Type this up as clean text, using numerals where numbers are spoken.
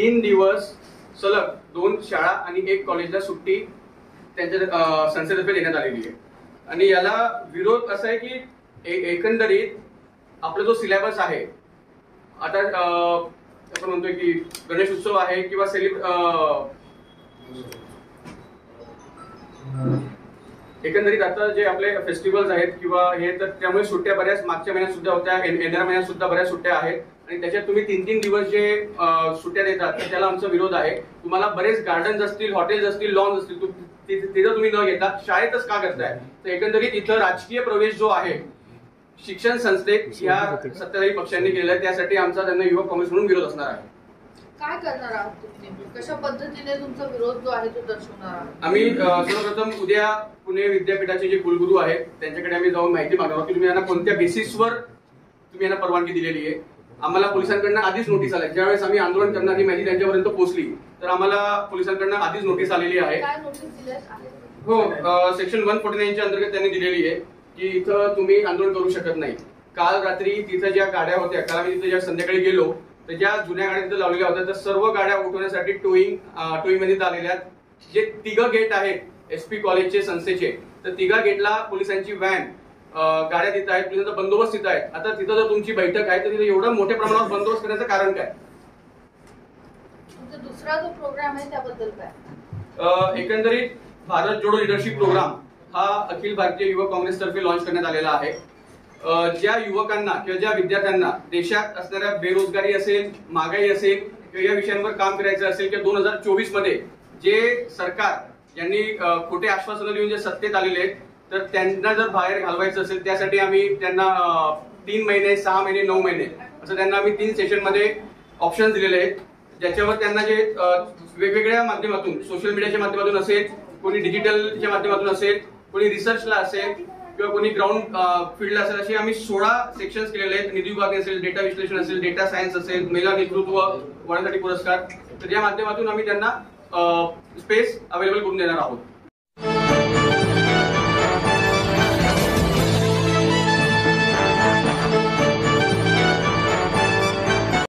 3 दिवस सलग 2 शाळा आणि 1 कॉलेजला सुट्टी त्यांच्या संस्थेतर्फे देण्यात आलेली आहे. आणि याला विरोध असा आहे की एकंदरीत आपला जो सिलेबस आहे, आता आपण म्हणतोय की गणेश उत्सव आहे किंवा एकंदरीत आता जे आपले फेस्टिवल्स आहेत किंवा हे, तर त्यामुळे सुट्ट्या बऱ्याच मागच्या महिन्यात सुद्धा होत्या, येणाऱ्या महिन्यात सुद्धा बऱ्याच सुट्ट्या आहेत. आणि त्याच्यात तुम्ही 3-3 दिवस जे सुट्ट्या देतात तर त्याला आमचा विरोध आहे. तुम्हाला बरेच गार्डन्स असतील, हॉटेल्स असतील, लॉन्स असतील, तिथं तुम्ही न घेता शाळेतच का करताय? तर एकंदरीत इथं राजकीय प्रवेश जो आहे शिक्षण संस्थेत या सत्ताधारी पक्षांनी केलेला आहे, त्यासाठी आमचा त्यांना युवक काँग्रेस म्हणून विरोध असणार आहे. काय करणार आहात तुम्ही? कशा पद्धतीने तुमचा विरोध जो आहे तो दर्शवणार आहात? आम्ही सर्वप्रथम उद्या पुणे विद्यापीठाचे जे कुलगुरू आहेत त्यांच्याकडे आम्ही जाऊन माहिती मागणार आहोत की तुम्ही यांना कोणत्या बेसिसवर तुम्ही यांना परवानगी दिलेली आहे. आम्हाला पोलिसांकडून आधीच नोटीस आल्या. ज्यावेळेस आम्ही आंदोलन करण्याची माहिती त्यांच्यापर्यंत पोहोचली तर आम्हाला पोलिसांकडून आधीच नोटीस आलेली आहे. काय नोटीस दिली आहे? हो, सेक्शन 149 च्या अंतर्गत त्यांनी दिलेली आहे की इथं तुम्ही आंदोलन करू शकत नाही. काल रात्री तिथं ज्या गाड्या होत्या, काल आम्ही तिथे ज्या संध्याकाळी गेलो तर ज्या जुन्या गाड्या तिथे लावलेल्या होत्या तर सर्व गाड्या उठवण्यासाठी टोईंग मध्ये आलेल्या. जे 3 गेट आहेत SP कॉलेजचे संस्थेचे, तर 3 गेटला पोलिसांची व्हॅन, गाड्या तिथं आहेत, पोलिसांचा बंदोबस्त तिथं आहे. आता तिथं जर तुमची बैठक आहे तर तिथे एवढं मोठ्या प्रमाणात बंदोबस्त करण्याचं कारण काय? दुसरा जो प्रोग्राम आहे त्याबद्दल काय? एकंदरीत भारत जोडो लीडरशिप प्रोग्राम हा अखिल भारतीय युवक काँग्रेस तर्फे लॉन्च करण्यात आलेला आहे. ज्या युवकांना किंवा ज्या विद्यार्थ्यांना देशात असणाऱ्या बेरोजगारी असेल, महागाई असेल किंवा या विषयांवर काम करायचं असेल किंवा 2024 मध्ये जे सरकार यांनी खोटे आश्वासनं देऊन जे सत्तेत आलेले आहेत तर त्यांना जर बाहेर घालवायचं असेल त्यासाठी आम्ही त्यांना 3 महिने, 6 महिने, 9 महिने असं त्यांना आम्ही 3 सेशन मध्ये ऑप्शन दिलेले आहेत. ज्याच्यावर त्यांना जे वेगवेगळ्या माध्यमातून, सोशल मीडियाच्या माध्यमातून असेल, कोणी डिजिटलच्या माध्यमातून असेल, कोणी रिसर्चला असेल किंवा कोणी ग्राउंड फील्डला असेल, असे आम्ही 16 सेक्शन्स केलेले आहेत. निधी विभाग असेल, डेटा विश्लेषण असेल, डेटा सायन्स असेल, महिला नेतृत्व वाढवण्यासाठी पुरस्कार, तर या माध्यमातून आम्ही त्यांना स्पेस अवेलेबल करून देणार आहोत.